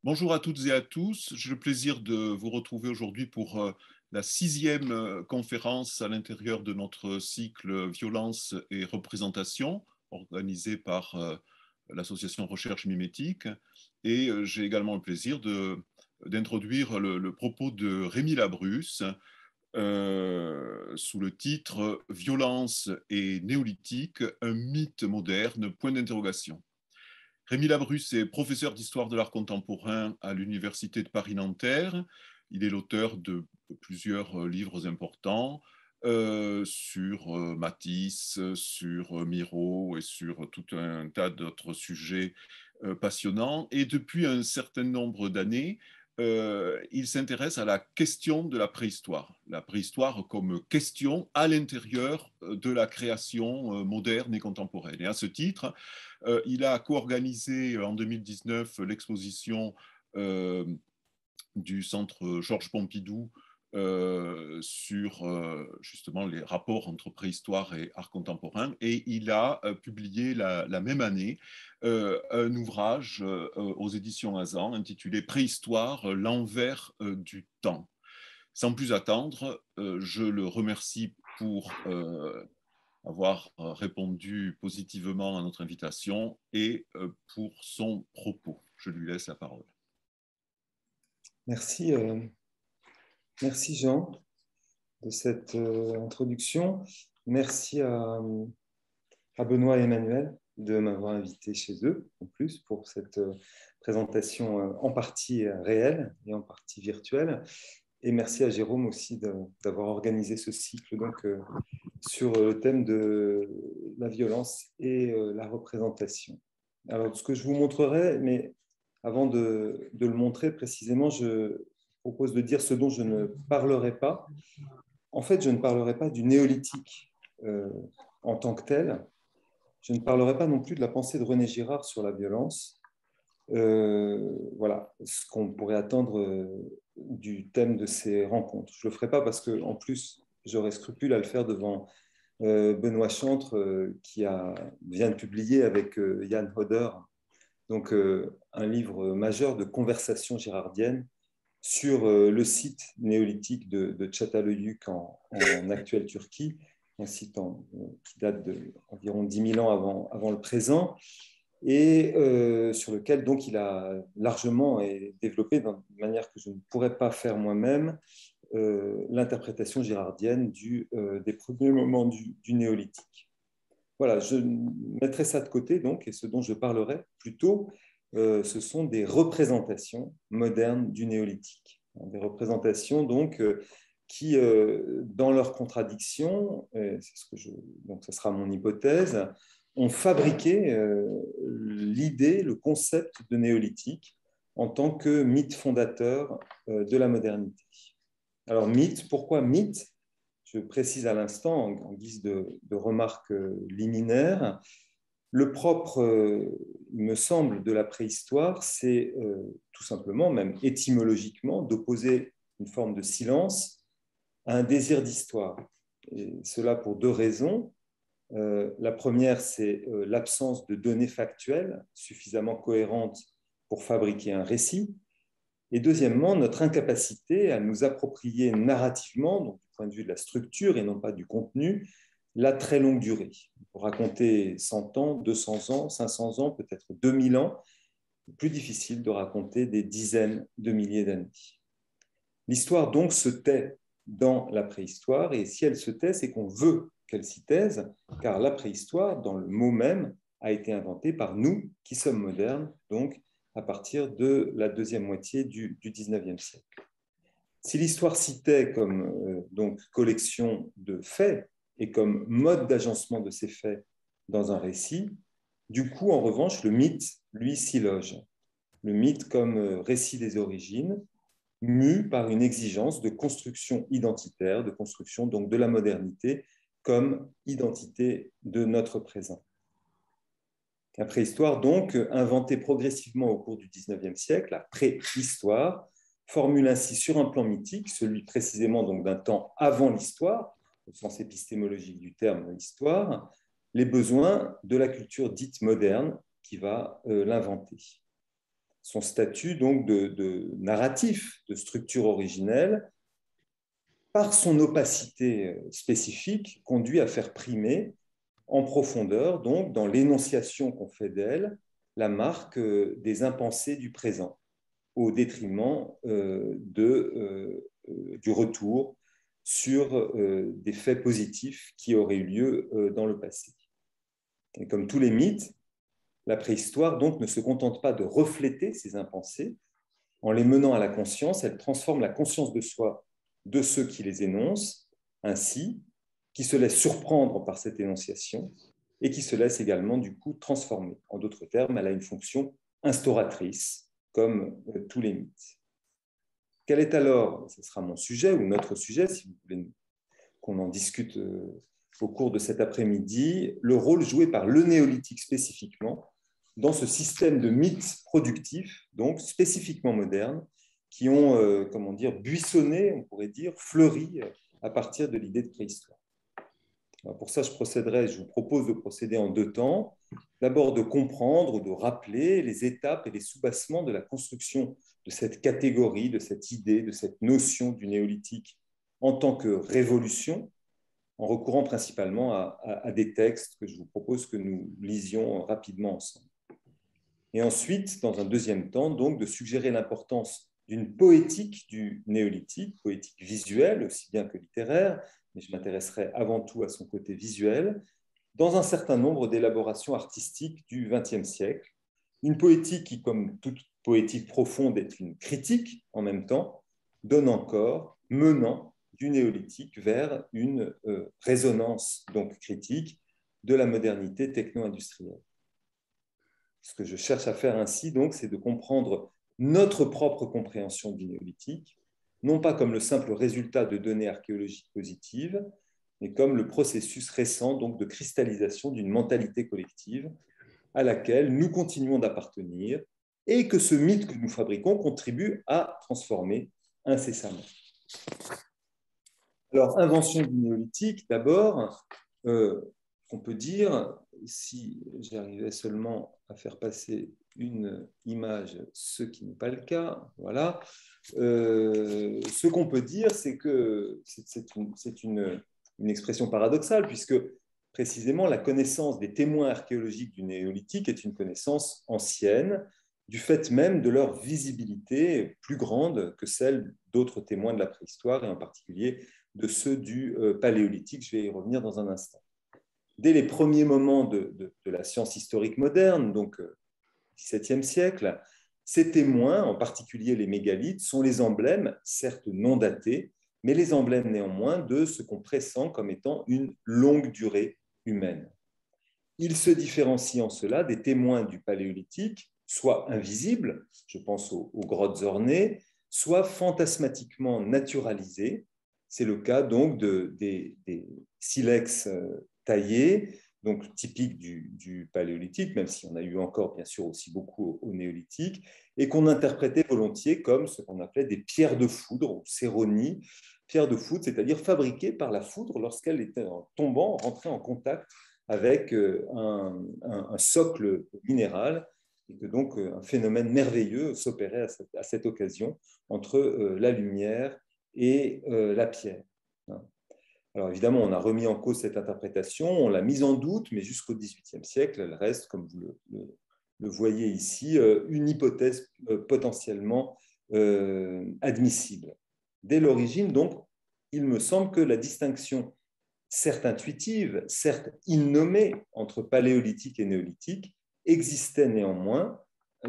Bonjour à toutes et à tous. J'ai le plaisir de vous retrouver aujourd'hui pour la sixième conférence à l'intérieur de notre cycle Violence et représentation, organisé par l'association Recherche Mimétique. Et j'ai également le plaisir d'introduire le propos de Rémi Labrusse sous le titre Violence et néolithique, un mythe moderne, point d'interrogation. Rémi Labrusse est professeur d'histoire de l'art contemporain à l'Université de Paris-Nanterre. Il est l'auteur de plusieurs livres importants sur Matisse, sur Miro et sur tout un tas d'autres sujets passionnants. Et depuis un certain nombre d'années, il s'intéresse à la question de la préhistoire comme question à l'intérieur de la création moderne et contemporaine. Et à ce titre, il a co-organisé en 2019 l'exposition du Centre Georges Pompidou sur justement les rapports entre préhistoire et art contemporain. Et il a publié la même année un ouvrage aux éditions Hazan intitulé Préhistoire, l'envers du temps. Sans plus attendre, je le remercie pour avoir répondu positivement à notre invitation et pour son propos. Je lui laisse la parole. Merci, merci Jean de cette introduction. Merci à Benoît et Emmanuel de m'avoir invité chez eux, en plus, pour cette présentation en partie réelle et en partie virtuelle. Et merci à Jérôme aussi d'avoir organisé ce cycle donc, sur le thème de la violence et la représentation. Alors, ce que je vous montrerai, mais avant de le montrer précisément, je propose de dire ce dont je ne parlerai pas. En fait, je ne parlerai pas du néolithique en tant que tel. Je ne parlerai pas non plus de la pensée de René Girard sur la violence. Voilà ce qu'on pourrait attendre du thème de ces rencontres. Je ne le ferai pas parce qu'en plus, j'aurais scrupule à le faire devant Benoît Chantre, vient de publier avec Yann Hodder donc, un livre majeur de conversation girardienne sur le site néolithique de Çatalhöyük en actuelle Turquie, un site qui date d'environ 10 000 ans avant le présent, et sur lequel donc, il a largement développé, de manière que je ne pourrais pas faire moi-même, l'interprétation girardienne des premiers moments du néolithique. Voilà, je mettrai ça de côté, donc, et ce dont je parlerai plutôt, ce sont des représentations modernes du néolithique. Des représentations, donc, qui, dans leur contradiction, donc ce sera mon hypothèse, ont fabriqué l'idée, le concept de néolithique en tant que mythe fondateur de la modernité. Alors, mythe, pourquoi mythe ? Je précise à l'instant, en guise de remarque liminaire, le propre, il me semble, de la préhistoire, c'est tout simplement, même étymologiquement, d'opposer une forme de silence à un désir d'histoire. Et cela pour deux raisons. La première, c'est l'absence de données factuelles suffisamment cohérentes pour fabriquer un récit. Et deuxièmement, notre incapacité à nous approprier narrativement, donc du point de vue de la structure et non pas du contenu, la très longue durée. Pour raconter 100 ans, 200 ans, 500 ans, peut-être 2000 ans, c'est plus difficile de raconter des dizaines de milliers d'années. L'histoire donc se tait dans la préhistoire, et si elle se tait, c'est qu'on veut qu'elle s'y taise, car la préhistoire, dans le mot même, a été inventée par nous qui sommes modernes, donc à partir de la deuxième moitié du XIXe siècle. Si l'histoire citait comme donc, collection de faits et comme mode d'agencement de ces faits dans un récit, du coup, en revanche, le mythe, lui, s'y loge. Le mythe comme récit des origines, mu par une exigence de construction identitaire, de construction donc de la modernité comme identité de notre présent. La préhistoire, donc, inventée progressivement au cours du XIXe siècle, la préhistoire, formule ainsi sur un plan mythique, celui précisément donc d'un temps avant l'histoire, au sens épistémologique du terme histoire, les besoins de la culture dite moderne qui va l'inventer. son statut donc de narratif, de structure originelle, par son opacité spécifique, conduit à faire primer en profondeur, donc dans l'énonciation qu'on fait d'elle, la marque des impensés du présent, au détriment du retour sur des faits positifs qui auraient eu lieu dans le passé. Et comme tous les mythes, la préhistoire donc ne se contente pas de refléter ces impensés. En les menant à la conscience, elle transforme la conscience de soi de ceux qui les énoncent, ainsi, qui se laissent surprendre par cette énonciation et qui se laissent également du coup transformer. En d'autres termes, elle a une fonction instauratrice, comme tous les mythes. Quel est alors, ce sera mon sujet ou notre sujet, si vous voulez qu'on en discute au cours de cet après-midi, le rôle joué par le néolithique spécifiquement dans ce système de mythes productifs, donc spécifiquement modernes, qui ont, buissonné, on pourrait dire, fleuri à partir de l'idée de préhistoire. Alors pour ça, je vous propose de procéder en 2 temps. D'abord, de comprendre ou de rappeler les étapes et les soubassements de la construction de cette catégorie, de cette idée, de cette notion du néolithique en tant que révolution, en recourant principalement à des textes que je vous propose que nous lisions rapidement ensemble. Et ensuite, dans un deuxième temps, donc, de suggérer l'importance d'une poétique du néolithique, poétique visuelle aussi bien que littéraire, mais je m'intéresserai avant tout à son côté visuel, dans un certain nombre d'élaborations artistiques du XXe siècle. Une poétique qui, comme toute poétique profonde, est une critique en même temps, donne encore, menant du néolithique vers une résonance donc critique de la modernité techno-industrielle. Ce que je cherche à faire ainsi, donc, c'est de comprendre notre propre compréhension du néolithique, non pas comme le simple résultat de données archéologiques positives, mais comme le processus récent donc, de cristallisation d'une mentalité collective à laquelle nous continuons d'appartenir et que ce mythe que nous fabriquons contribue à transformer incessamment. Alors, invention du néolithique, d'abord, on peut dire, si j'arrivais seulement à faire passer une image, ce qui n'est pas le cas, voilà, ce qu'on peut dire, c'est que c'est une expression paradoxale, puisque précisément la connaissance des témoins archéologiques du néolithique est une connaissance ancienne, du fait même de leur visibilité plus grande que celle d'autres témoins de la préhistoire, et en particulier de ceux du paléolithique. Je vais y revenir dans un instant. Dès les premiers moments de la science historique moderne, donc XVIIe siècle, ces témoins, en particulier les mégalithes, sont les emblèmes, certes non datés, mais les emblèmes néanmoins de ce qu'on pressent comme étant une longue durée humaine. Ils se différencient en cela des témoins du paléolithique, soit invisibles, je pense aux grottes ornées, soit fantasmatiquement naturalisés. C'est le cas donc des silex taillés, donc typiques du paléolithique, même s'il y en a eu encore bien sûr aussi beaucoup au néolithique, et qu'on interprétait volontiers comme ce qu'on appelait des pierres de foudre, ou céronies, pierres de foudre, c'est-à-dire fabriquées par la foudre lorsqu'elle était en tombant, rentrée en contact avec un socle minéral, et que donc un phénomène merveilleux s'opérait à cette occasion entre la lumière et la pierre. Alors évidemment, on a remis en cause cette interprétation, on l'a mise en doute, mais jusqu'au XVIIIe siècle, elle reste, comme vous le voyez ici, une hypothèse potentiellement admissible. Dès l'origine, donc, il me semble que la distinction, certes intuitive, certes innommée, entre paléolithique et néolithique, existait néanmoins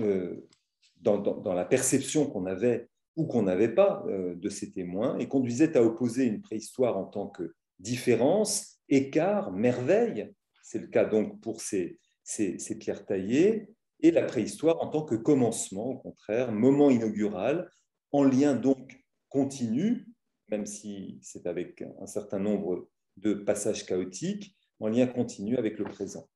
dans la perception qu'on avait ou qu'on n'avait pas de ces témoins, et conduisait à opposer une préhistoire en tant que différence, écart, merveille, c'est le cas donc pour ces pierres taillées, et la préhistoire en tant que commencement, au contraire, moment inaugural, en lien donc continu, même si c'est avec un certain nombre de passages chaotiques, en lien continu avec le présent.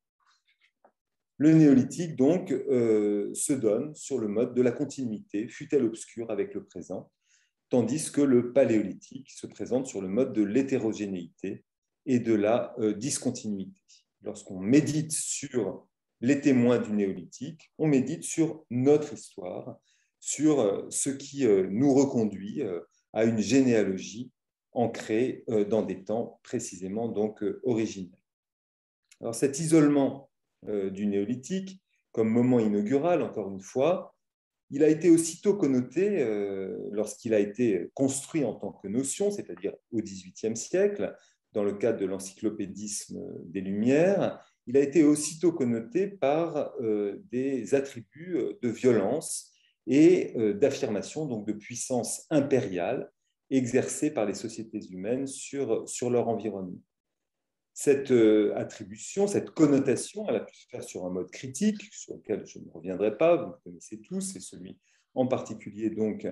Le néolithique, donc, se donne sur le mode de la continuité, fût-elle obscure avec le présent, tandis que le paléolithique se présente sur le mode de l'hétérogénéité et de la discontinuité. Lorsqu'on médite sur les témoins du néolithique, on médite sur notre histoire, sur ce qui nous reconduit à une généalogie ancrée dans des temps précisément donc originels. Alors cet isolement du néolithique comme moment inaugural, encore une fois, il a été aussitôt connoté lorsqu'il a été construit en tant que notion, c'est-à-dire au XVIIIe siècle, dans le cadre de l'encyclopédisme des Lumières, il a été aussitôt connoté par des attributs de violence et d'affirmation, donc de puissance impériale exercée par les sociétés humaines sur leur environnement. Cette attribution, cette connotation, elle a pu se faire sur un mode critique, sur lequel je ne reviendrai pas, vous le connaissez tous, c'est celui en particulier donc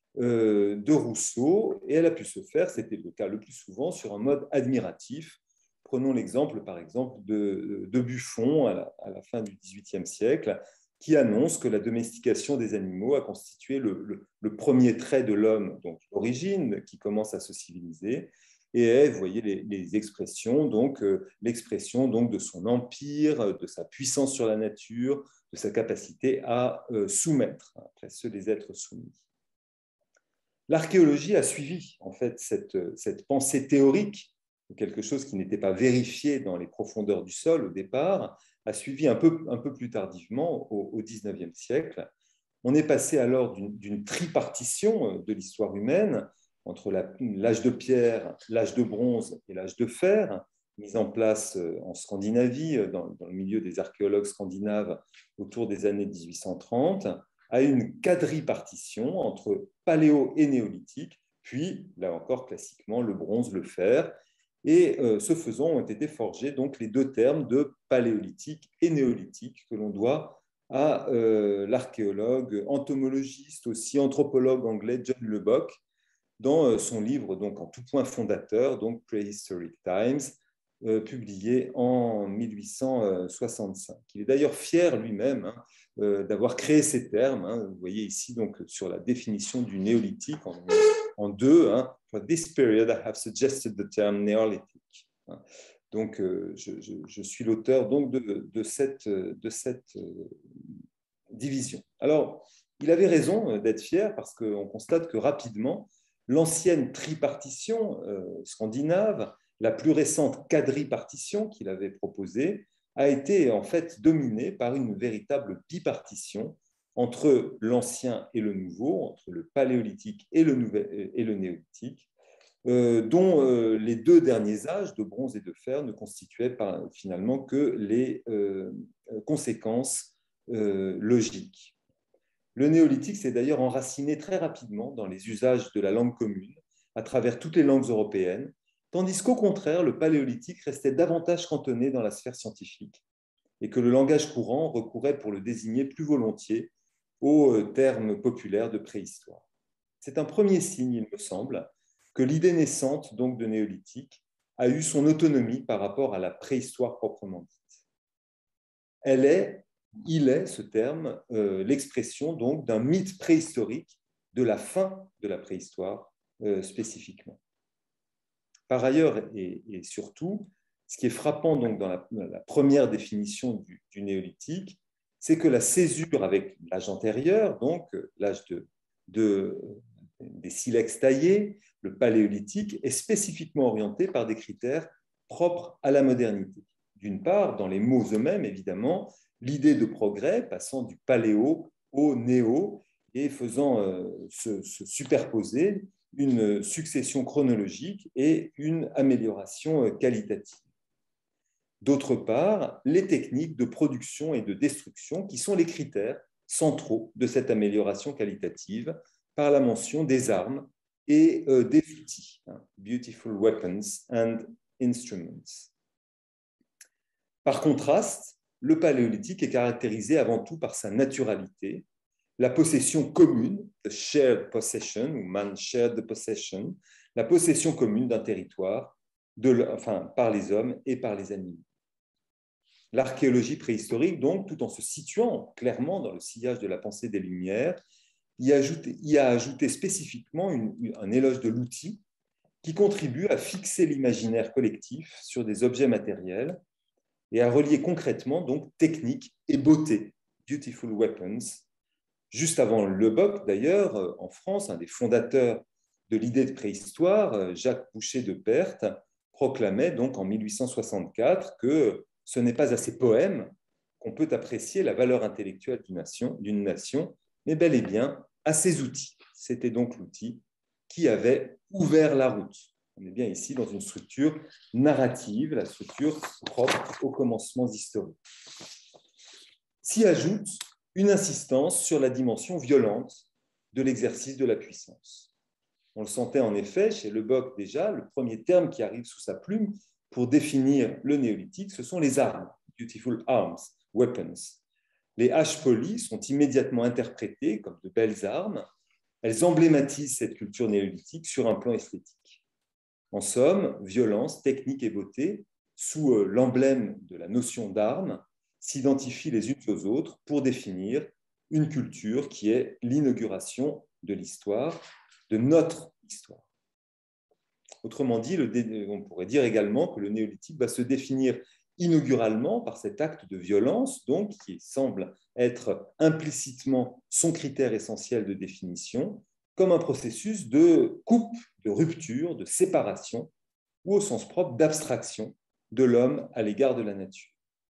de Rousseau, et elle a pu se faire, c'était le cas le plus souvent, sur un mode admiratif. Prenons l'exemple, par exemple, de Buffon à la fin du XVIIIe siècle, qui annonce que la domestication des animaux a constitué le premier trait de l'homme, donc l'origine, qui commence à se civiliser, et vous voyez les expressions, donc l'expression donc de son empire, de sa puissance sur la nature, de sa capacité à soumettre, après ceux des êtres soumis. L'archéologie a suivi en fait cette pensée théorique, quelque chose qui n'était pas vérifié dans les profondeurs du sol au départ, a suivi un peu plus tardivement au XIXe siècle. On est passé alors d'une tripartition de l'histoire humaine entre l'âge de pierre, l'âge de bronze et l'âge de fer, mise en place en Scandinavie, dans le milieu des archéologues scandinaves autour des années 1830, à une quadripartition entre paléo et néolithique, puis, là encore classiquement, le bronze, le fer. Et ce faisant, ont été forgés donc les deux termes de paléolithique et néolithique que l'on doit à l'archéologue, entomologiste, aussi anthropologue anglais John Lubbock, dans son livre donc en tout point fondateur, donc Prehistoric Times, publié en 1865. Il est d'ailleurs fier lui-même d'avoir créé ces termes. Vous voyez ici donc sur la définition du néolithique en deux. For this period, I have suggested the term néolithique. Donc, je suis l'auteur donc de cette division. Alors, il avait raison d'être fier parce qu'on constate que rapidement, l'ancienne tripartition scandinave, la plus récente quadripartition qu'il avait proposée, a été en fait dominée par une véritable bipartition entre l'ancien et le nouveau, entre le paléolithique et le néolithique, dont les deux derniers âges de bronze et de fer ne constituaient finalement que les conséquences logiques. Le néolithique s'est d'ailleurs enraciné très rapidement dans les usages de la langue commune à travers toutes les langues européennes, tandis qu'au contraire, le paléolithique restait davantage cantonné dans la sphère scientifique et que le langage courant recourait pour le désigner plus volontiers aux termes populaires de préhistoire. C'est un premier signe, il me semble, que l'idée naissante donc de néolithique a eu son autonomie par rapport à la préhistoire proprement dite. Il est, ce terme, l'expression donc d'un mythe préhistorique de la fin de la préhistoire spécifiquement. Par ailleurs et surtout, ce qui est frappant donc dans la première définition du néolithique, c'est que la césure avec l'âge antérieur, donc l'âge des silex taillés, le paléolithique, est spécifiquement orienté par des critères propres à la modernité. D'une part, dans les mots eux-mêmes, évidemment, l'idée de progrès passant du paléo au néo et faisant se superposer une succession chronologique et une amélioration qualitative. D'autre part, les techniques de production et de destruction qui sont les critères centraux de cette amélioration qualitative par la mention des armes et des outils, beautiful weapons and instruments. Par contraste, le paléolithique est caractérisé avant tout par sa naturalité, la possession commune, the shared possession, ou man shared the possession, la possession commune d'un territoire par les hommes et par les animaux. L'archéologie préhistorique, donc, tout en se situant clairement dans le sillage de la pensée des Lumières, y a ajouté spécifiquement un éloge de l'outil qui contribue à fixer l'imaginaire collectif sur des objets matériels et à relier concrètement donc technique et beauté, Beautiful Weapons. Juste avant Leboeck, d'ailleurs, en France, un des fondateurs de l'idée de préhistoire, Jacques Boucher de Perthes, proclamait donc en 1864 que ce n'est pas à ses poèmes qu'on peut apprécier la valeur intellectuelle d'une nation, mais bel et bien à ses outils. C'était donc l'outil qui avait ouvert la route. On est bien ici dans une structure narrative, la structure propre aux commencements historiques. S'y ajoute une insistance sur la dimension violente de l'exercice de la puissance. On le sentait en effet chez Leboeck déjà, le premier terme qui arrive sous sa plume pour définir le néolithique, ce sont les armes, beautiful arms, weapons. Les haches polies sont immédiatement interprétées comme de belles armes. Elles emblématisent cette culture néolithique sur un plan esthétique. En somme, violence, technique et beauté, sous l'emblème de la notion d'armes, s'identifient les unes aux autres pour définir une culture qui est l'inauguration de l'histoire, de notre histoire. Autrement dit, on pourrait dire également que le néolithique va se définir inauguralement par cet acte de violence, donc qui semble être implicitement son critère essentiel de définition, comme un processus de coupe, de rupture, de séparation, ou au sens propre d'abstraction de l'homme à l'égard de la nature.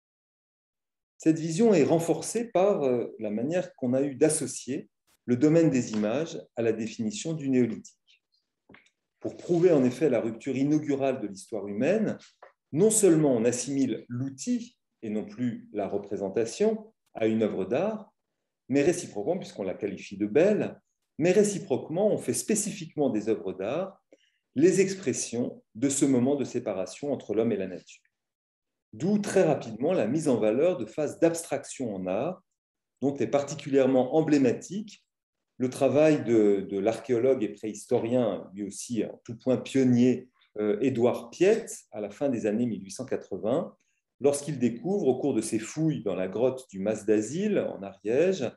Cette vision est renforcée par la manière qu'on a eu d'associer le domaine des images à la définition du néolithique. Pour prouver en effet la rupture inaugurale de l'histoire humaine, non seulement on assimile l'outil et non plus la représentation à une œuvre d'art, mais réciproquement, puisqu'on la qualifie de belle, mais réciproquement, on fait spécifiquement des œuvres d'art les expressions de ce moment de séparation entre l'homme et la nature. D'où très rapidement la mise en valeur de phases d'abstraction en art, dont est particulièrement emblématique le travail de l'archéologue et préhistorien, lui aussi en tout point pionnier, Édouard Piette, à la fin des années 1880, lorsqu'il découvre, au cours de ses fouilles dans la grotte du Mas d'Asile, en Ariège,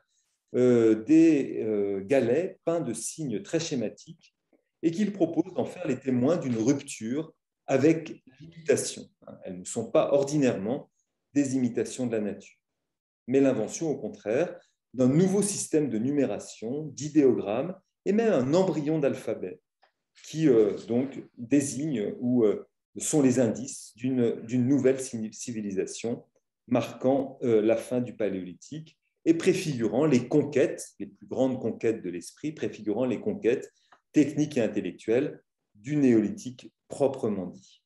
des galets peints de signes très schématiques et qu'il propose d'en faire les témoins d'une rupture avec l'imitation. Elles ne sont pas ordinairement des imitations de la nature, mais l'invention, au contraire, d'un nouveau système de numération, d'idéogrammes et même un embryon d'alphabet qui donc désigne ou sont les indices d'une nouvelle civilisation marquant la fin du Paléolithique et préfigurant les conquêtes, les plus grandes conquêtes de l'esprit, préfigurant les conquêtes techniques et intellectuelles du néolithique proprement dit.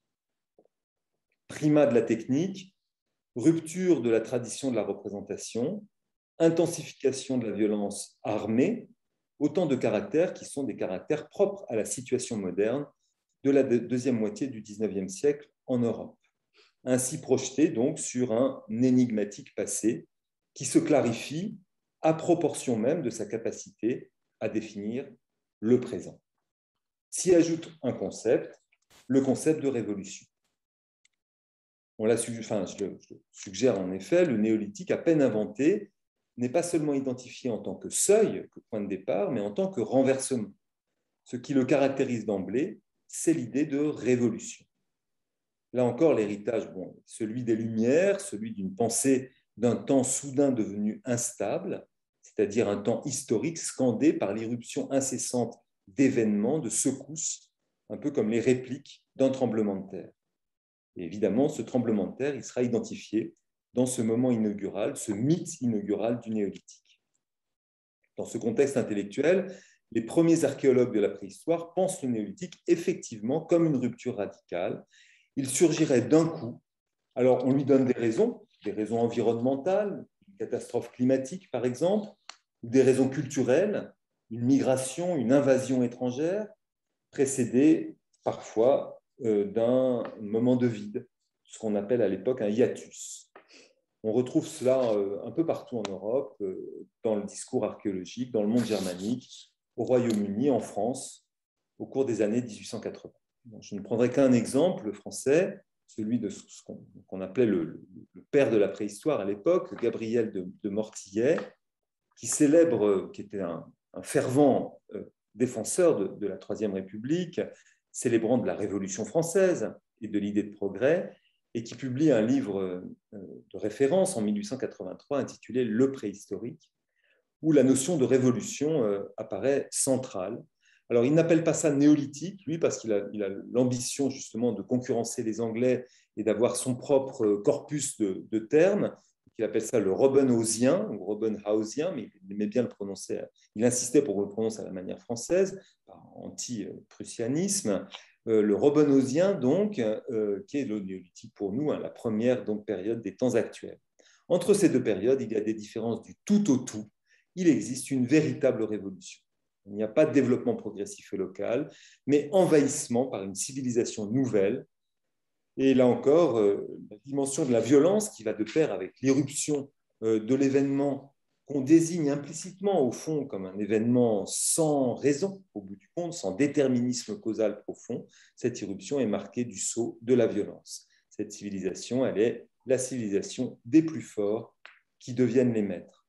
Primat de la technique, rupture de la tradition de la représentation, intensification de la violence armée, autant de caractères qui sont des caractères propres à la situation moderne de la deuxième moitié du XIXe siècle en Europe. Ainsi projeté donc sur un énigmatique passé qui se clarifie à proportion même de sa capacité à définir le présent. S'y ajoute un concept, le concept de révolution. Je le suggère en effet, le néolithique à peine inventé n'est pas seulement identifié en tant que seuil, que point de départ, mais en tant que renversement. Ce qui le caractérise d'emblée, c'est l'idée de révolution. Là encore, l'héritage, celui des Lumières, celui d'une pensée d'un temps soudain devenu instable, c'est-à-dire un temps historique scandé par l'irruption incessante d'événements, de secousses, un peu comme les répliques d'un tremblement de terre. Et évidemment, ce tremblement de terre, il sera identifié dans ce moment inaugural, ce mythe inaugural du néolithique. Dans ce contexte intellectuel, les premiers archéologues de la préhistoire pensent le néolithique effectivement comme une rupture radicale. Il surgirait d'un coup. Alors, on lui donne des raisons environnementales, une catastrophe climatique par exemple, ou des raisons culturelles, une migration, une invasion étrangère, précédée parfois d'un moment de vide, ce qu'on appelle à l'époque un hiatus. On retrouve cela un peu partout en Europe, dans le discours archéologique, dans le monde germanique, au Royaume-Uni, en France, au cours des années 1880. Je ne prendrai qu'un exemple français, celui de ce qu'on appelait le père de la préhistoire à l'époque, Gabriel de Mortillet, qui était un fervent défenseur de la Troisième République, célébrant de la Révolution française et de l'idée de progrès, et qui publie un livre de référence en 1883 intitulé Le préhistorique, où la notion de révolution apparaît centrale. Alors, il n'appelle pas ça néolithique, lui, parce qu'il a l'ambition justement de concurrencer les Anglais et d'avoir son propre corpus de termes. Il appelle ça le Robenhausien ou Robenhausien, mais il aimait bien le prononcer. Il insistait pour le prononcer à la manière française, par anti-prussianisme. Le Robenhausien, donc, qui est le néolithique pour nous, la première donc, période des temps actuels. Entre ces deux périodes, il y a des différences du tout au tout. Il existe une véritable révolution. Il n'y a pas de développement progressif et local, mais envahissement par une civilisation nouvelle. Et là encore, la dimension de la violence qui va de pair avec l'irruption de l'événement qu'on désigne implicitement au fond comme un événement sans raison, au bout du compte, sans déterminisme causal profond, cette irruption est marquée du sceau de la violence. Cette civilisation, elle est la civilisation des plus forts qui deviennent les maîtres.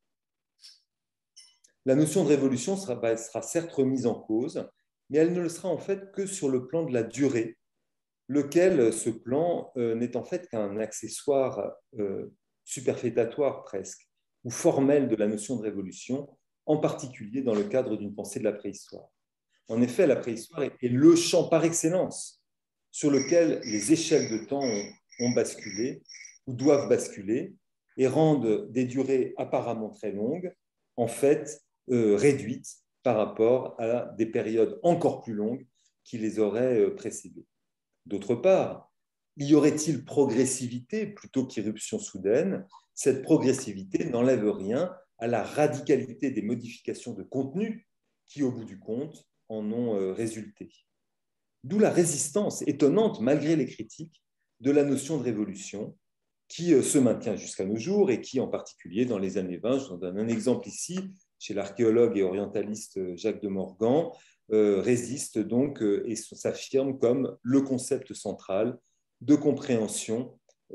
La notion de révolution sera certes remise en cause, mais elle ne le sera en fait que sur le plan de la durée, lequel, ce plan, n'est en fait qu'un accessoire superfétatoire presque, ou formel de la notion de révolution, en particulier dans le cadre d'une pensée de la préhistoire. En effet, la préhistoire est le champ par excellence sur lequel les échelles de temps ont basculé, ou doivent basculer, et rendent des durées apparemment très longues, en fait, réduites par rapport à des périodes encore plus longues qui les auraient précédées. D'autre part, y aurait-il progressivité plutôt qu'irruption soudaine? Cette progressivité n'enlève rien à la radicalité des modifications de contenu qui, au bout du compte, en ont résulté. D'où la résistance étonnante, malgré les critiques, de la notion de révolution qui se maintient jusqu'à nos jours et qui, en particulier dans les années 20, je vous en donne un exemple ici, chez l'archéologue et orientaliste Jacques de Morgan, résiste donc et s'affirme comme le concept central de compréhension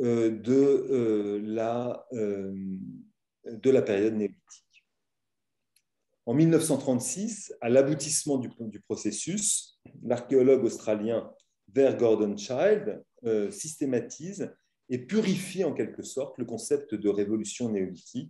de la période néolithique. En 1936, à l'aboutissement du processus, l'archéologue australien Ver Gordon Childe systématise et purifie en quelque sorte le concept de révolution néolithique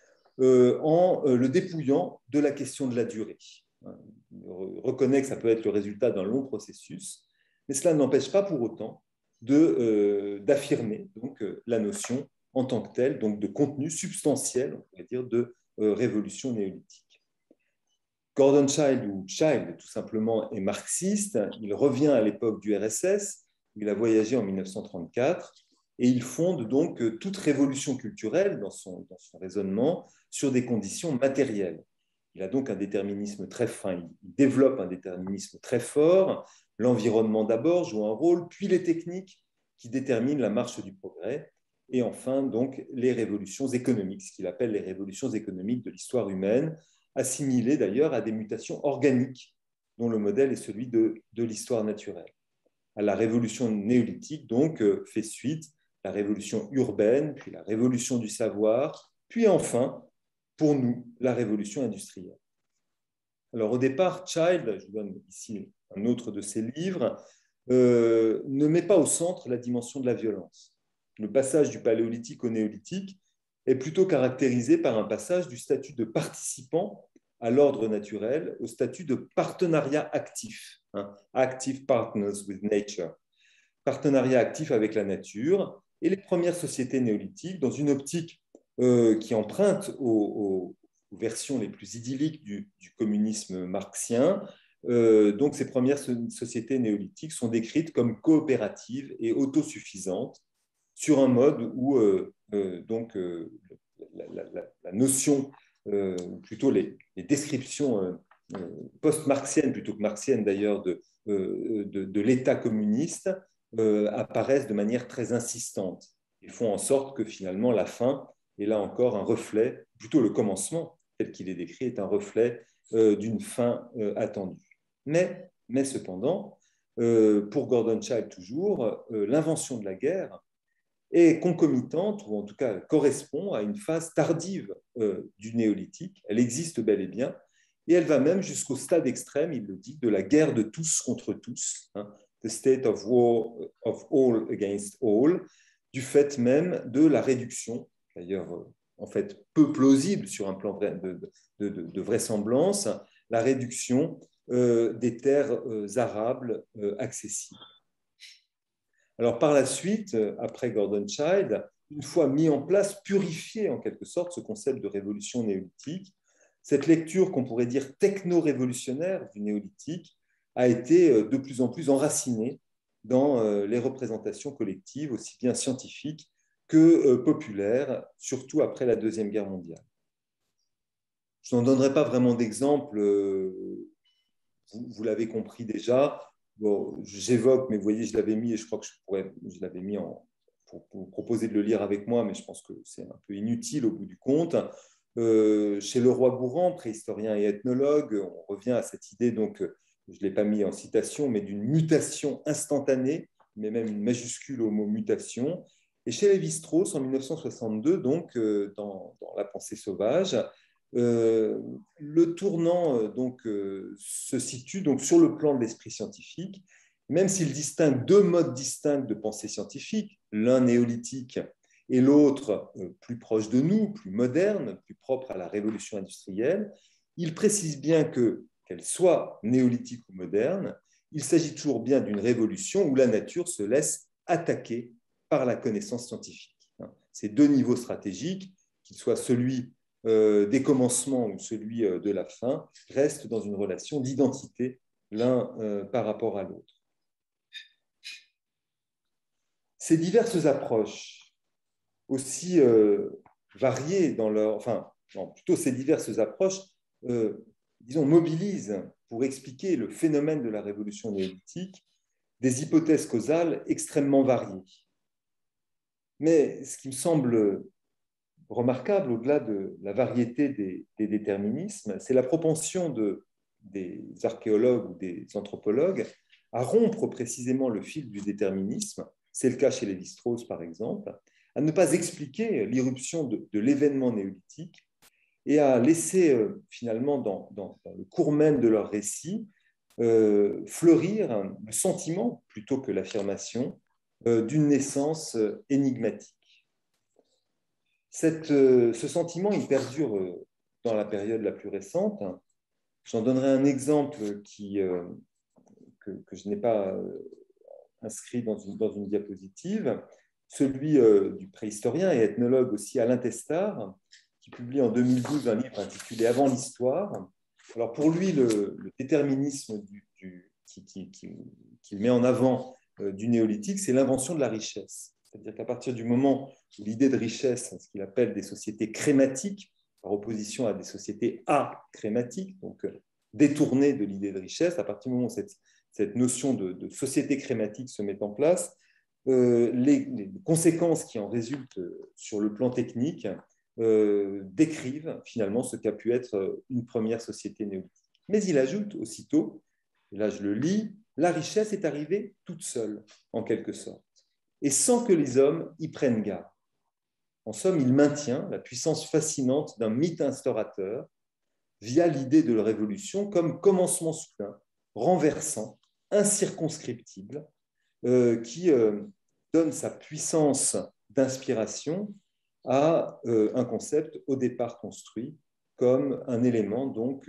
en le dépouillant de la question de la durée. Il reconnaît que ça peut être le résultat d'un long processus, mais cela n'empêche pas pour autant d'affirmer donc la notion en tant que telle, donc de contenu substantiel, on pourrait dire, de révolution néolithique. Gordon Childe, ou Childe tout simplement, est marxiste. Il revient à l'époque du RSS. Il a voyagé en 1934 et il fonde donc toute révolution culturelle dans son raisonnement sur des conditions matérielles. Il a donc un déterminisme très fin, il développe un déterminisme très fort. L'environnement d'abord joue un rôle, puis les techniques qui déterminent la marche du progrès, et enfin donc les révolutions économiques, ce qu'il appelle les révolutions économiques de l'histoire humaine, assimilées d'ailleurs à des mutations organiques, dont le modèle est celui de l'histoire naturelle. À la révolution néolithique, donc, fait suite la révolution urbaine, puis la révolution du savoir, puis enfin, pour nous, la révolution industrielle. Alors au départ, Childe, je vous donne ici un autre de ses livres, ne met pas au centre la dimension de la violence. Le passage du paléolithique au néolithique est plutôt caractérisé par un passage du statut de participant à l'ordre naturel au statut de partenariat actif, active partners with nature, partenariat actif avec la nature, et les premières sociétés néolithiques, dans une optique qui emprunte aux versions les plus idylliques du communisme marxien. Donc, ces premières sociétés néolithiques sont décrites comme coopératives et autosuffisantes sur un mode où la notion, ou plutôt les descriptions post-marxiennes, plutôt que marxiennes d'ailleurs, de l'État communiste apparaissent de manière très insistante et font en sorte que finalement la fin est là encore un reflet, plutôt le commencement tel qu'il est décrit est un reflet d'une fin attendue. Mais cependant, pour Gordon Childe toujours, l'invention de la guerre est concomitante, ou en tout cas correspond à une phase tardive du néolithique. Elle existe bel et bien, et elle va même jusqu'au stade extrême, il le dit, de la guerre de tous contre tous, the state of war of all against all, du fait même de la réduction, d'ailleurs en fait peu plausible sur un plan de vraisemblance, la réduction des terres arables accessibles. Alors par la suite, après Gordon Childe, une fois mis en place, purifié en quelque sorte ce concept de révolution néolithique, cette lecture qu'on pourrait dire techno-révolutionnaire du néolithique a été de plus en plus enracinée dans les représentations collectives, aussi bien scientifiques que populaires, surtout après la Deuxième Guerre mondiale. Je n'en donnerai pas vraiment d'exemple, vous l'avez compris déjà. Bon, j'évoque, mais vous voyez, je l'avais mis, et je crois que je l'avais mis pour vous proposer de le lire avec moi, mais je pense que c'est un peu inutile au bout du compte. Chez Leroy-Gourhan, préhistorien et ethnologue, on revient à cette idée, donc, je ne l'ai pas mis en citation, mais d'une mutation instantanée, mais même une majuscule au mot mutation. Et chez Lévi-Strauss, en 1962, donc, dans La pensée sauvage, le tournant se situe donc sur le plan de l'esprit scientifique, même s'il distingue deux modes distincts de pensée scientifique, l'un néolithique et l'autre plus proche de nous, plus moderne, plus propre à la révolution industrielle. Il précise bien que, qu'elle soit néolithique ou moderne, il s'agit toujours bien d'une révolution où la nature se laisse attaquer par la connaissance scientifique. Ces deux niveaux stratégiques, qu'il soit celui des commencements ou celui de la fin, restent dans une relation d'identité l'un par rapport à l'autre. Ces diverses approches, aussi variées dans leur... Enfin, non, plutôt ces diverses approches, disons, mobilisent pour expliquer le phénomène de la révolution néolithique des hypothèses causales extrêmement variées. Mais ce qui me semble remarquable, au-delà de la variété des déterminismes, c'est la propension des archéologues ou des anthropologues à rompre précisément le fil du déterminisme, c'est le cas chez Lévi-Strauss par exemple, à ne pas expliquer l'irruption de l'événement néolithique et à laisser finalement dans le cours même de leur récit fleurir le sentiment, plutôt que l'affirmation, d'une naissance énigmatique. Ce sentiment, il perdure dans la période la plus récente. J'en donnerai un exemple que je n'ai pas inscrit dans une diapositive, celui du préhistorien et ethnologue aussi Alain Testard, qui publie en 2012 un livre intitulé « Avant l'histoire ». Alors pour lui, le déterminisme qu'il met en avant du néolithique, c'est l'invention de la richesse. C'est-à-dire qu'à partir du moment où l'idée de richesse, ce qu'il appelle des sociétés crématiques, par opposition à des sociétés acrématiques, donc détournées de l'idée de richesse, à partir du moment où cette notion de société crématique se met en place, les conséquences qui en résultent sur le plan technique décrivent finalement ce qu'a pu être une première société néolithique. Mais il ajoute aussitôt, et là je le lis, la richesse est arrivée toute seule, en quelque sorte, et sans que les hommes y prennent garde. En somme, il maintient la puissance fascinante d'un mythe instaurateur via l'idée de la révolution comme commencement soudain, renversant, incirconscriptible, qui donne sa puissance d'inspiration à un concept au départ construit comme un élément donc,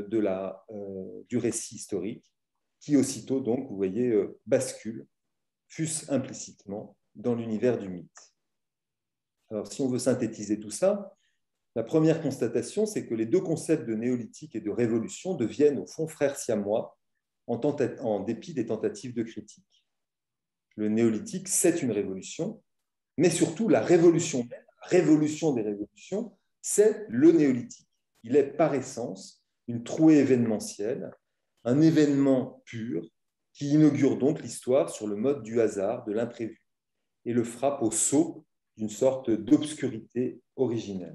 du récit historique qui aussitôt, donc, vous voyez, bascule, fût-ce implicitement, dans l'univers du mythe. Alors, si on veut synthétiser tout ça, la première constatation, c'est que les deux concepts de néolithique et de révolution deviennent au fond frères siamois en dépit des tentatives de critique. Le néolithique, c'est une révolution, mais surtout la révolution même, la révolution des révolutions, c'est le néolithique. Il est par essence une trouée événementielle, un événement pur qui inaugure donc l'histoire sur le mode du hasard, de l'imprévu, et le frappe au sceau d'une sorte d'obscurité originelle.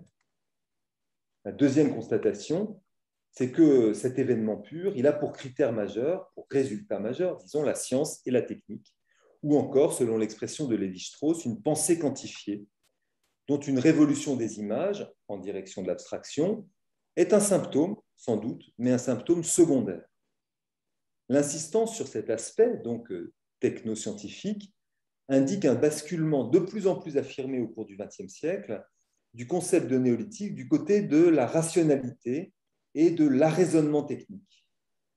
La deuxième constatation, c'est que cet événement pur, il a pour critère majeur, pour résultat majeur, disons, la science et la technique, ou encore, selon l'expression de Lévi-Strauss, une pensée quantifiée, dont une révolution des images en direction de l'abstraction est un symptôme, sans doute, mais un symptôme secondaire. L'insistance sur cet aspect, donc technoscientifique, indique un basculement de plus en plus affirmé au cours du XXe siècle du concept de néolithique du côté de la rationalité et de l'arraisonnement technique,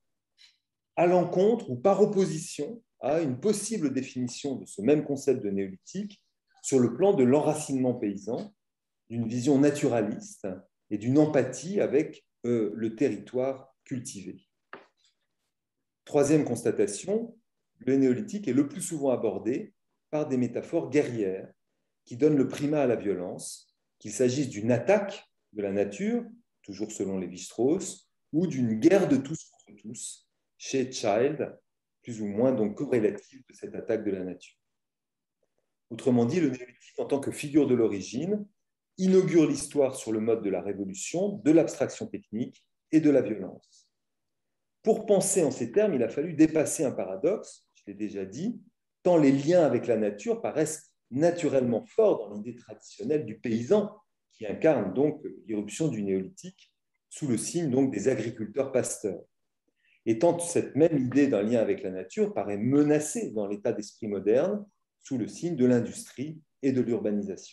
à l'encontre ou par opposition à une possible définition de ce même concept de néolithique sur le plan de l'enracinement paysan, d'une vision naturaliste et d'une empathie avec le territoire cultivé. Troisième constatation, le néolithique est le plus souvent abordé par des métaphores guerrières qui donnent le primat à la violence, qu'il s'agisse d'une attaque de la nature, toujours selon Lévi-Strauss, ou d'une guerre de tous contre tous, chez Child, plus ou moins donc corrélative de cette attaque de la nature. Autrement dit, le néolithique, en tant que figure de l'origine, inaugure l'histoire sur le mode de la révolution, de l'abstraction technique et de la violence. Pour penser en ces termes, il a fallu dépasser un paradoxe, je l'ai déjà dit, tant les liens avec la nature paraissent naturellement forts dans l'idée traditionnelle du paysan, qui incarne donc l'irruption du néolithique sous le signe donc des agriculteurs-pasteurs. Et tant cette même idée d'un lien avec la nature paraît menacée dans l'état d'esprit moderne sous le signe de l'industrie et de l'urbanisation.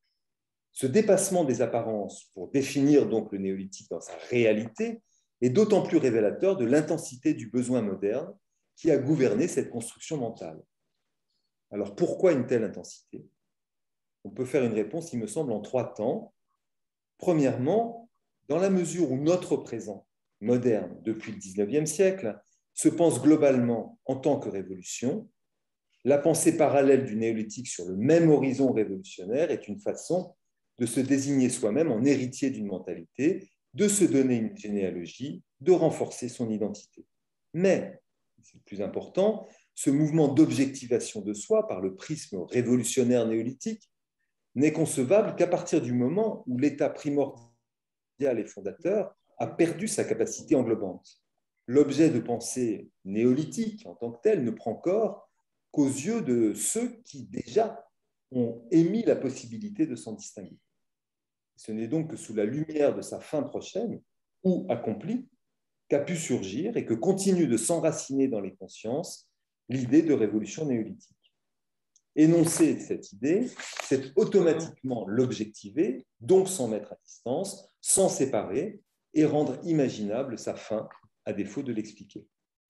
Ce dépassement des apparences pour définir donc le néolithique dans sa réalité est d'autant plus révélateur de l'intensité du besoin moderne qui a gouverné cette construction mentale. Alors pourquoi une telle intensité? On peut faire une réponse, il me semble, en 3 temps. Premièrement, dans la mesure où notre présent moderne, depuis le XIXe siècle, se pense globalement en tant que révolution, la pensée parallèle du néolithique sur le même horizon révolutionnaire est une façon de se désigner soi-même en héritier d'une mentalité, de se donner une généalogie, de renforcer son identité. Mais, c'est le plus important, ce mouvement d'objectivation de soi par le prisme révolutionnaire néolithique n'est concevable qu'à partir du moment où l'état primordial et fondateur a perdu sa capacité englobante. L'objet de pensée néolithique en tant que tel ne prend corps qu'aux yeux de ceux qui déjà ont émis la possibilité de s'en distinguer. Ce n'est donc que sous la lumière de sa fin prochaine, ou accomplie, qu'a pu surgir et que continue de s'enraciner dans les consciences l'idée de révolution néolithique. Énoncer cette idée, c'est automatiquement l'objectiver, donc s'en mettre à distance, s'en séparer et rendre imaginable sa fin, à défaut de l'expliquer.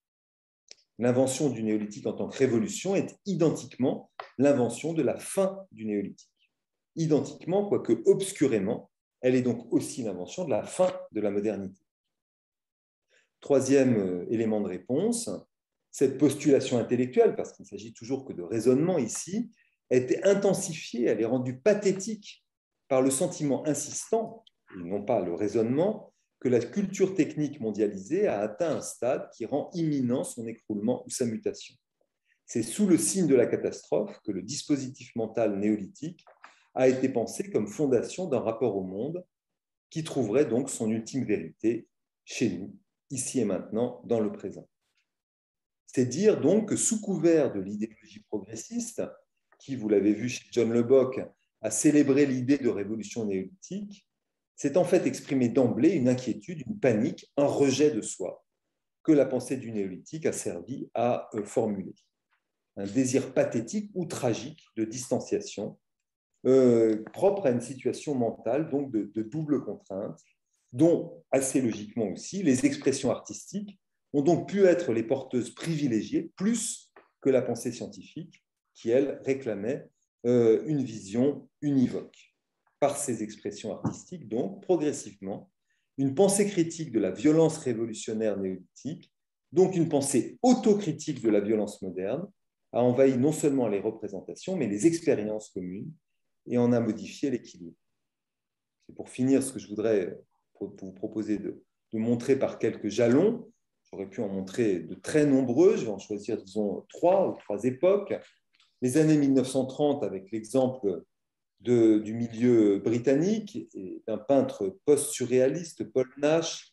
L'invention du néolithique en tant que révolution est identiquement l'invention de la fin du néolithique. Identiquement, quoique obscurément, elle est donc aussi l'invention de la fin de la modernité. Troisième élément de réponse, cette postulation intellectuelle, parce qu'il ne s'agit toujours que de raisonnement ici, a été intensifiée, elle est rendue pathétique par le sentiment insistant, et non pas le raisonnement, que la culture technique mondialisée a atteint un stade qui rend imminent son écroulement ou sa mutation. C'est sous le signe de la catastrophe que le dispositif mental néolithique a été pensé comme fondation d'un rapport au monde qui trouverait donc son ultime vérité chez nous, ici et maintenant, dans le présent. C'est dire donc que sous couvert de l'idéologie progressiste, qui, vous l'avez vu chez John Lubbock, a célébré l'idée de révolution néolithique, c'est en fait exprimer d'emblée une inquiétude, une panique, un rejet de soi que la pensée du néolithique a servi à formuler. Un désir pathétique ou tragique de distanciation, propre à une situation mentale donc de double contrainte, dont, assez logiquement aussi, les expressions artistiques ont donc pu être les porteuses privilégiées, plus que la pensée scientifique, qui, elle, réclamait une vision univoque. Par ces expressions artistiques, donc, progressivement, une pensée critique de la violence révolutionnaire néolithique, donc une pensée autocritique de la violence moderne, a envahi non seulement les représentations, mais les expériences communes, et en a modifié l'équilibre. C'est pour finir ce que je voudrais vous proposer de montrer par quelques jalons. J'aurais pu en montrer de très nombreux, je vais en choisir, disons, 3 époques. Les années 1930, avec l'exemple du milieu britannique et d'un peintre post-surréaliste, Paul Nash,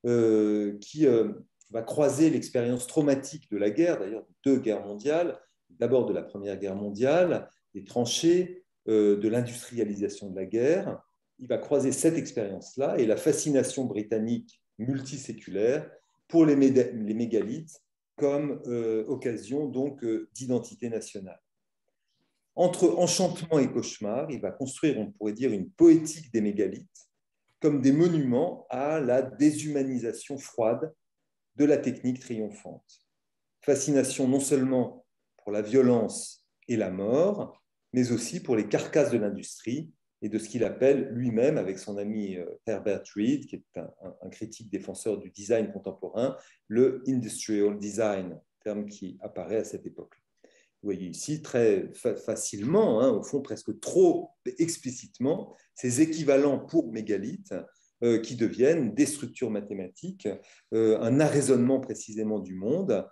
qui va croiser l'expérience traumatique de la guerre, d'ailleurs de 2 guerres mondiales, d'abord de la Première Guerre mondiale, des tranchées, de l'industrialisation de la guerre. Il va croiser cette expérience-là et la fascination britannique multiséculaire pour les mégalithes comme occasion donc d'identité nationale. Entre enchantement et cauchemar, il va construire, on pourrait dire, une poétique des mégalithes comme des monuments à la déshumanisation froide de la technique triomphante. Fascination non seulement pour la violence et la mort, mais aussi pour les carcasses de l'industrie et de ce qu'il appelle lui-même, avec son ami Herbert Reed, qui est un critique défenseur du design contemporain, le industrial design, terme qui apparaît à cette époque. Vous voyez ici très facilement, au fond presque trop explicitement, ces équivalents pour mégalithes qui deviennent des structures mathématiques, un arraisonnement précisément du monde,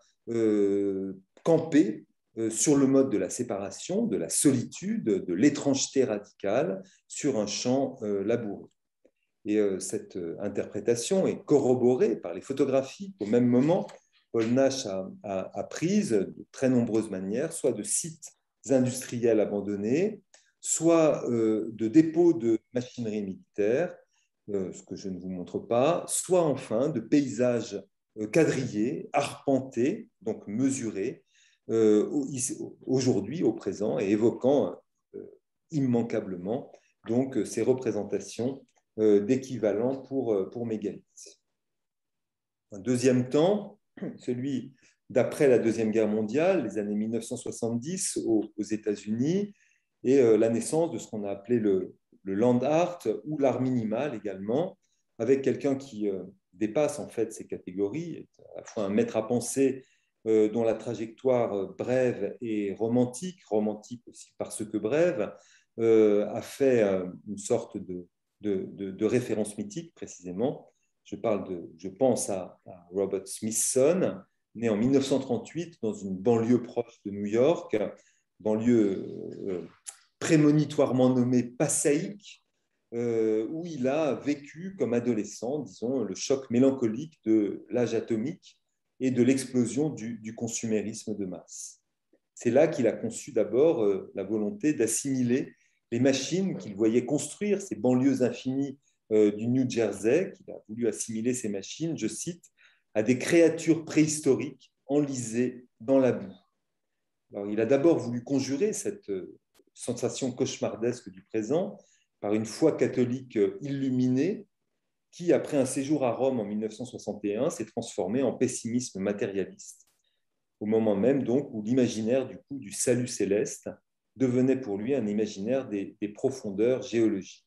campé sur le mode de la séparation, de la solitude, de l'étrangeté radicale sur un champ laboureux. Et cette interprétation est corroborée par les photographies qu'au même moment, Paul Nash a prises de très nombreuses manières, soit de sites industriels abandonnés, soit de dépôts de machinerie militaire, ce que je ne vous montre pas, soit enfin de paysages quadrillés, arpentés, donc mesurés, aujourd'hui, au présent, et évoquant immanquablement donc, ces représentations d'équivalents pour mégalithes. Un deuxième temps, celui d'après la Deuxième Guerre mondiale, les années 1970 aux États-Unis, et la naissance de ce qu'on a appelé le land art ou l'art minimal également, avec quelqu'un qui dépasse en fait ces catégories, est à la fois un maître à penser dont la trajectoire brève et romantique aussi parce que brève, a fait une sorte de référence mythique précisément. Je pense à Robert Smithson, né en 1938 dans une banlieue proche de New York, banlieue prémonitoirement nommée Passaic, où il a vécu comme adolescent, disons, le choc mélancolique de l'âge atomique et de l'explosion du consumérisme de masse. C'est là qu'il a conçu d'abord la volonté d'assimiler les machines qu'il voyait construire, ces banlieues infinies du New Jersey, qu'il a voulu assimiler ces machines, je cite, à des créatures préhistoriques enlisées dans la boue. Alors, il a d'abord voulu conjurer cette sensation cauchemardesque du présent par une foi catholique illuminée qui, après un séjour à Rome en 1961, s'est transformée en pessimisme matérialiste, au moment même donc où l'imaginaire du salut céleste devenait pour lui un imaginaire des profondeurs géologiques.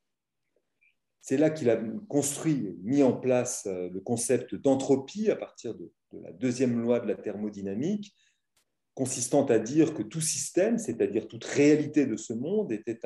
C'est là qu'il a construit, mis en place le concept d'entropie à partir de la deuxième loi de la thermodynamique, consistant à dire que tout système, c'est-à-dire toute réalité de ce monde, était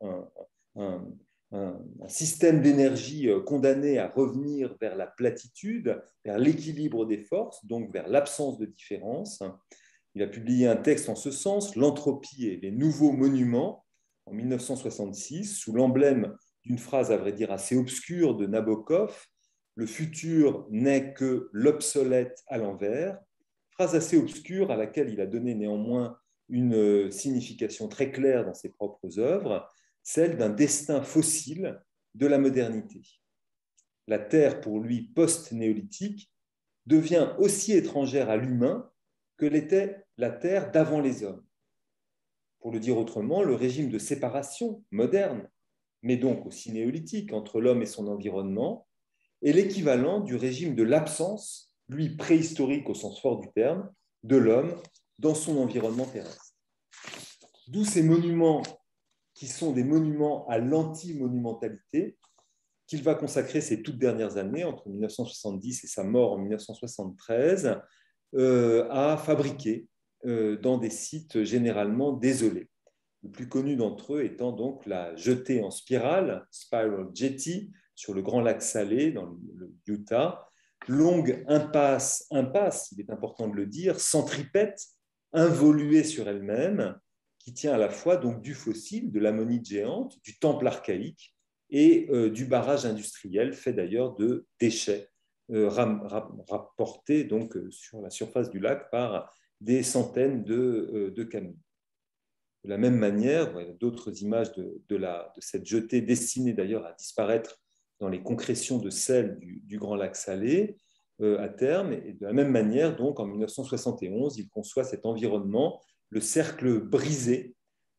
un système d'énergie condamné à revenir vers la platitude, vers l'équilibre des forces, donc vers l'absence de différence. Il a publié un texte en ce sens, L'entropie et les nouveaux monuments, en 1966, sous l'emblème d'une phrase, à vrai dire, assez obscure de Nabokov, le futur n'est que l'obsolète à l'envers, phrase assez obscure à laquelle il a donné néanmoins une signification très claire dans ses propres œuvres, celle d'un destin fossile de la modernité. La Terre, pour lui, post-néolithique, devient aussi étrangère à l'humain que l'était la Terre d'avant les hommes. Pour le dire autrement, le régime de séparation moderne, mais donc aussi néolithique, entre l'homme et son environnement, est l'équivalent du régime de l'absence, lui préhistorique au sens fort du terme, de l'homme dans son environnement terrestre. D'où ces monuments qui sont des monuments à l'anti-monumentalité qu'il va consacrer ces toutes dernières années, entre 1970 et sa mort en 1973, à fabriquer dans des sites généralement désolés. Le plus connu d'entre eux étant donc la jetée en spirale, Spiral Jetty, sur le Grand Lac Salé, dans le Utah. Longue impasse, il est important de le dire, centripète, involuée sur elle-même, qui tient à la fois donc du fossile, de l'ammonite géante, du temple archaïque et du barrage industriel, fait d'ailleurs de déchets rapportés donc, sur la surface du lac par des centaines de camions. De la même manière, d'autres images de cette jetée destinée d'ailleurs à disparaître dans les concrétions de sel du Grand Lac Salé à terme. Et de la même manière, donc, en 1971, il conçoit cet environnement, le cercle brisé,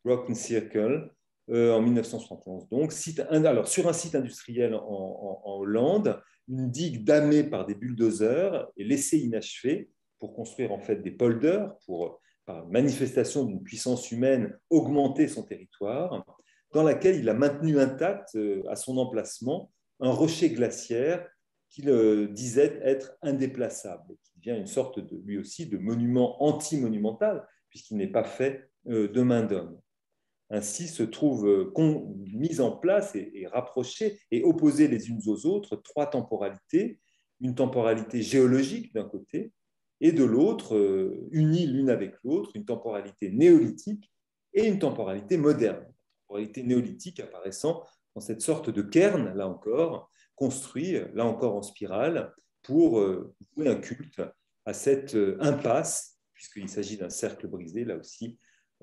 Broken Circle, en 1971. Donc, alors, sur un site industriel en Hollande, une digue damée par des bulldozers est laissée inachevée pour construire en fait des polders, pour, par manifestation d'une puissance humaine, augmenter son territoire, dans laquelle il a maintenu intact à son emplacement un rocher glaciaire qu'il disait être indéplaçable, qui devient une sorte de, lui aussi de monument anti-monumental, puisqu'il n'est pas fait de main d'homme. Ainsi se trouvent mises en place et rapprochées et opposées les unes aux autres trois temporalités, une temporalité géologique d'un côté et de l'autre, unies l'une avec l'autre, une temporalité néolithique et une temporalité moderne. Une temporalité néolithique apparaissant dans cette sorte de cairn, là encore, construit, là encore en spirale, pour vouer un culte à cette impasse, puisqu'il s'agit d'un cercle brisé, là aussi,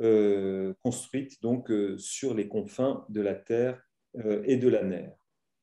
construite donc sur les confins de la terre et de la mer.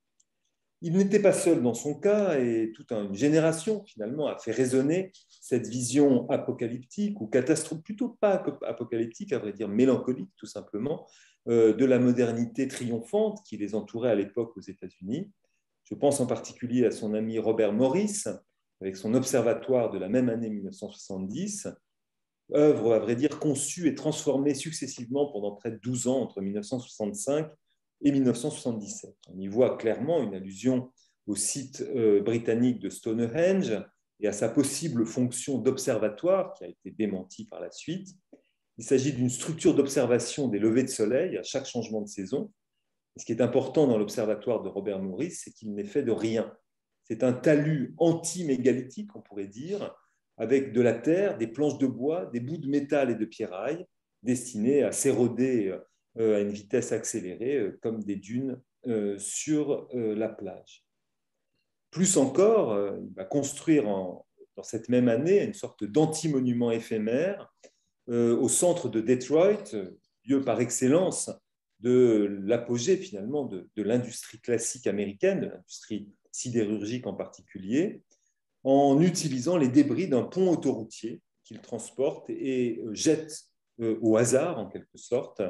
Il n'était pas seul dans son cas et toute une génération finalement a fait résonner cette vision apocalyptique ou catastrophique, plutôt pas apocalyptique, à vrai dire mélancolique tout simplement, de la modernité triomphante qui les entourait à l'époque aux États-Unis. Je pense en particulier à son ami Robert Morris avec son observatoire de la même année 1970, œuvre, à vrai dire, conçue et transformée successivement pendant près de 12 ans, entre 1965 et 1977. On y voit clairement une allusion au site britannique de Stonehenge et à sa possible fonction d'observatoire, qui a été démentie par la suite. Il s'agit d'une structure d'observation des levées de soleil à chaque changement de saison. Et ce qui est important dans l'observatoire de Robert Morris, c'est qu'il n'est fait de rien. C'est un talus anti-mégalithique, on pourrait dire, avec de la terre, des planches de bois, des bouts de métal et de pierraille, destinés à s'éroder à une vitesse accélérée, comme des dunes sur la plage. Plus encore, il va construire dans cette même année une sorte d'anti-monument éphémère au centre de Detroit, lieu par excellence de l'apogée finalement de l'industrie classique américaine, de l'industrie sidérurgique en particulier, en utilisant les débris d'un pont autoroutier qu'il transporte et jette au hasard, en quelque sorte,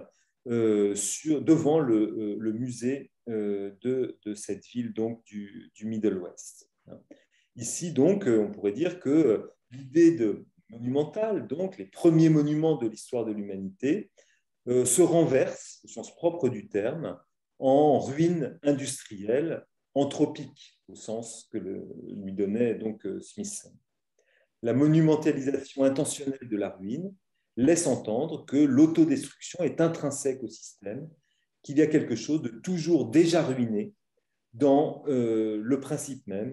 devant le musée de cette ville donc, du Middle West. Ici, donc, on pourrait dire que l'idée de monumentale, donc les premiers monuments de l'histoire de l'humanité, se renverse, au sens propre du terme, en ruines industrielles anthropiques, au sens que lui donnait donc Smithson. La monumentalisation intentionnelle de la ruine laisse entendre que l'autodestruction est intrinsèque au système, qu'il y a quelque chose de toujours déjà ruiné dans le principe même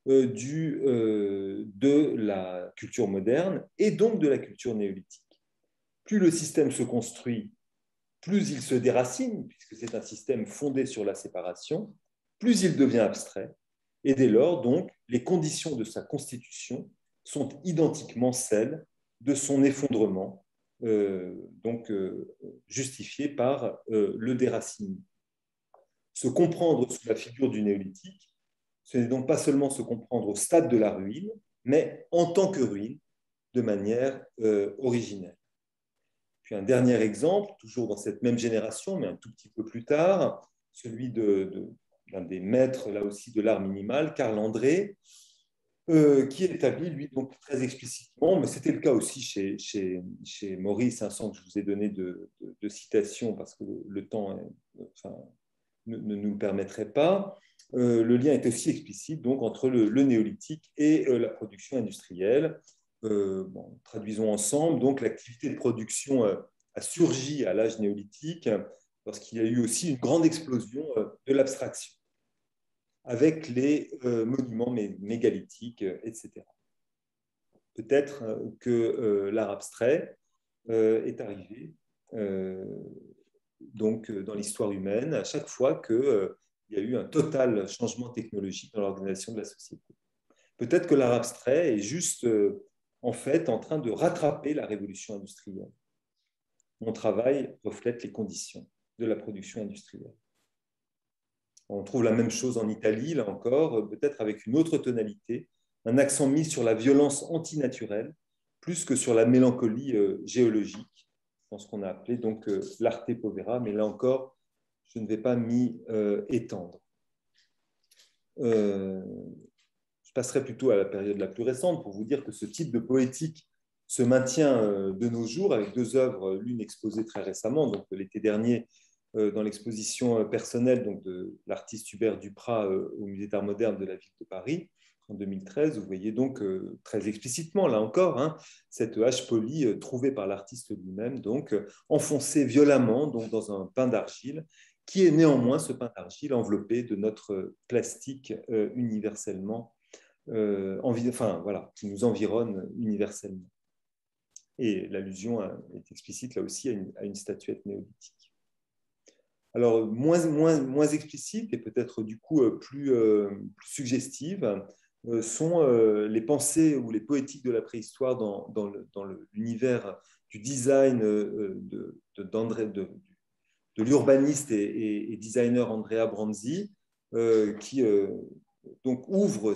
de la culture moderne et donc de la culture néolithique. Plus le système se construit, plus il se déracine, puisque c'est un système fondé sur la séparation, plus il devient abstrait, et dès lors, donc, les conditions de sa constitution sont identiquement celles de son effondrement, justifié par le déracinement. Se comprendre sous la figure du néolithique, ce n'est donc pas seulement se comprendre au stade de la ruine, mais en tant que ruine, de manière originelle. Puis un dernier exemple, toujours dans cette même génération, mais un tout petit peu plus tard, celui d'un des maîtres, là aussi, de l'art minimal, Carl André, qui établit, lui, donc très explicitement, mais c'était le cas aussi chez Maurice, sans que je vous ai donné de citation, parce que le temps ne nous permettrait pas, le lien est aussi explicite donc, entre le néolithique et la production industrielle. Traduisons ensemble, donc l'activité de production a surgi à l'âge néolithique lorsqu'il y a eu aussi une grande explosion de l'abstraction avec les monuments mégalithiques, etc. Peut-être que l'art abstrait est arrivé donc, dans l'histoire humaine à chaque fois qu'il y a eu un total changement technologique dans l'organisation de la société. Peut-être que l'art abstrait est juste en fait en train de rattraper la révolution industrielle. Mon travail reflète les conditions de la production industrielle. On trouve la même chose en Italie, là encore, peut-être avec une autre tonalité, un accent mis sur la violence antinaturelle, plus que sur la mélancolie géologique, dans ce qu'on a appelé donc l'arte povera, mais là encore, je ne vais pas m'y étendre. Je passerai plutôt à la période la plus récente pour vous dire que ce type de poétique se maintient de nos jours avec deux œuvres, l'une exposée très récemment, donc l'été dernier, dans l'exposition personnelle donc, de l'artiste Hubert Duprat au Musée d'Art moderne de la ville de Paris en 2013. Vous voyez donc très explicitement, là encore, hein, cette hache polie trouvée par l'artiste lui-même, donc enfoncée violemment donc, dans un pain d'argile, qui est néanmoins ce pain d'argile enveloppé de notre plastique universellement, enfin, voilà, qui nous environne universellement. Et l'allusion est explicite là aussi à une statuette néolithique. Alors, moins explicite et peut-être du coup plus suggestive sont les pensées ou les poétiques de la préhistoire dans l'univers du design de l'urbaniste et designer Andrea Branzi, qui donc ouvre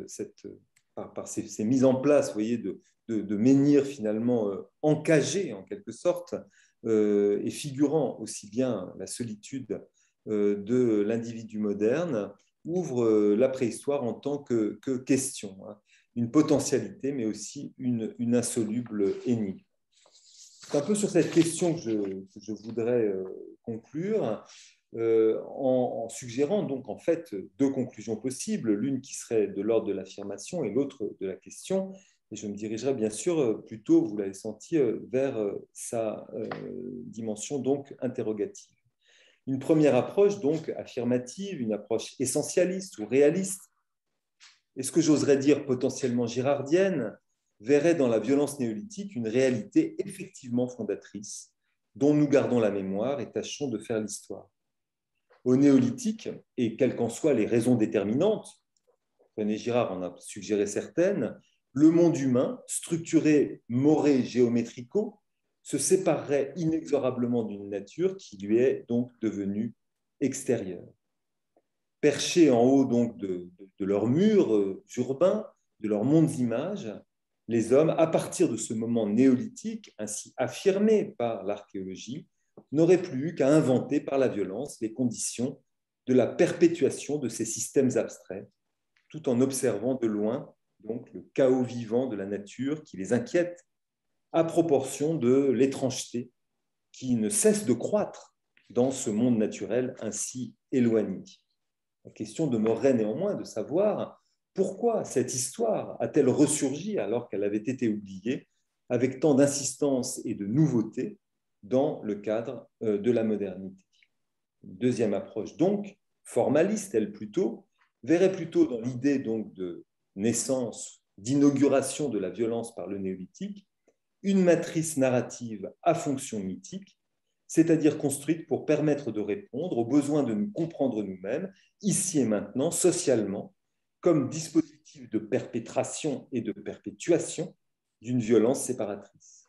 par ces mises en place, vous voyez, de menhirs finalement encagés en quelque sorte, et figurant aussi bien la solitude de l'individu moderne, ouvre la préhistoire en tant que question, hein, une potentialité, mais aussi une insoluble énigme. C'est un peu sur cette question que je voudrais conclure, en suggérant donc en fait deux conclusions possibles, l'une qui serait de l'ordre de l'affirmation et l'autre de la question. Et je me dirigerai bien sûr plutôt, vous l'avez senti, vers sa dimension donc interrogative. Une première approche donc affirmative, une approche essentialiste ou réaliste, et ce que j'oserais dire potentiellement girardienne, verrait dans la violence néolithique une réalité effectivement fondatrice dont nous gardons la mémoire et tâchons de faire l'histoire. Au néolithique, et quelles qu'en soient les raisons déterminantes, René Girard en a suggéré certaines, le monde humain, structuré moré géométrico, se séparerait inexorablement d'une nature qui lui est donc devenue extérieure. Perchés en haut donc de leurs murs urbains, de leurs mondes images, les hommes, à partir de ce moment néolithique, ainsi affirmé par l'archéologie, n'auraient plus eu qu'à inventer par la violence les conditions de la perpétuation de ces systèmes abstraits, tout en observant de loin donc, le chaos vivant de la nature qui les inquiète à proportion de l'étrangeté qui ne cesse de croître dans ce monde naturel ainsi éloigné. La question demeurerait néanmoins de savoir pourquoi cette histoire a-t-elle ressurgi alors qu'elle avait été oubliée avec tant d'insistance et de nouveauté dans le cadre de la modernité. Une deuxième approche donc, formaliste elle plutôt, verrait plutôt dans l'idée donc de naissance, d'inauguration de la violence par le néolithique, une matrice narrative à fonction mythique, c'est-à-dire construite pour permettre de répondre aux besoins de nous comprendre nous-mêmes, ici et maintenant, socialement, comme dispositif de perpétration et de perpétuation d'une violence séparatrice.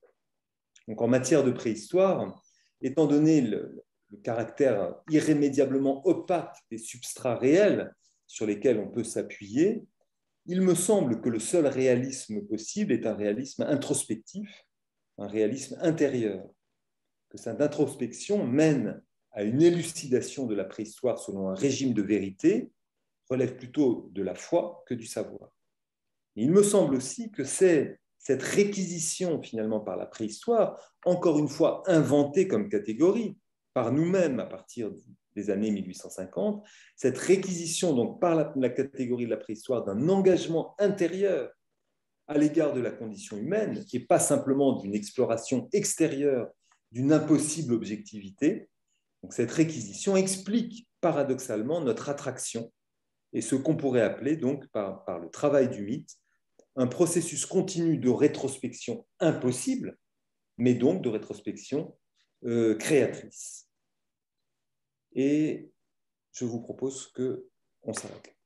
Donc, en matière de préhistoire, étant donné le caractère irrémédiablement opaque des substrats réels sur lesquels on peut s'appuyer, il me semble que le seul réalisme possible est un réalisme introspectif, un réalisme intérieur, que cette introspection mène à une élucidation de la préhistoire selon un régime de vérité, relève plutôt de la foi que du savoir. Et il me semble aussi que c'est cette réquisition finalement par la préhistoire, encore une fois inventée comme catégorie par nous-mêmes à partir des années 1850, cette réquisition donc par la catégorie de la préhistoire d'un engagement intérieur à l'égard de la condition humaine et pas simplement d'une exploration extérieure d'une impossible objectivité. Donc cette réquisition explique paradoxalement notre attraction et ce qu'on pourrait appeler donc par le travail du mythe un processus continu de rétrospection impossible, mais donc de rétrospection créatrice. Et je vous propose qu'on s'arrête.